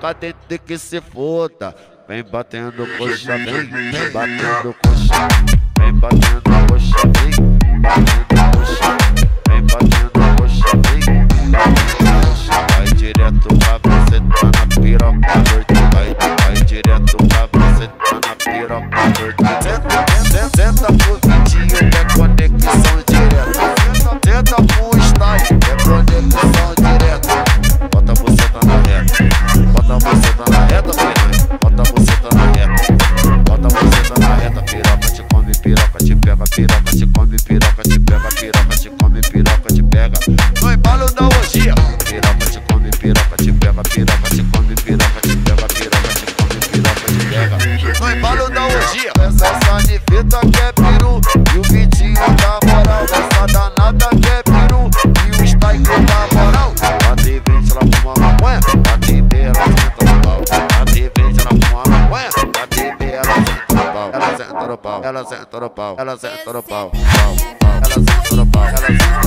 pra dentro de que se foda. Vem batendo coxa, vem batendo coxa. Vem batendo coxa, vem batendo coxa. Vem batendo coxa, vem batendo coxa. Vai direto pra você tá na piroca verde. Vai direto pra você tá na piroca verde. Senta pro Vitinho que é conexão direta. Senta pro style que é conexão direta. Bota você tá na reta. Bota você tá na reta, piranha. Bota você tá na reta. Bota você tá na reta. Piroca te come, piroca te pega. Piroca te come, piroca te pega. Piroca te come, piroca te pega. No embalo da orgia. Piroca te come, piroca te pega. Piroca te come, piroca te pega. Piroca te come, piroca te pega. No embalo da orgia. Essa nifeta que é peru. E o Vitinho da moral. Essa danada que é peru. E o style da moral. Bate 20 ela fuma maconha. Bate B ela senta no pau. Bate 20 ela fuma maconha. Bate B ela senta no pau. Ela senta no pau. Ela senta no pau. Ela senta no pau. Ela senta no pau. Ela senta